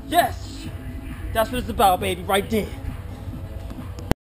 Yes! That's what it's about, baby, right there.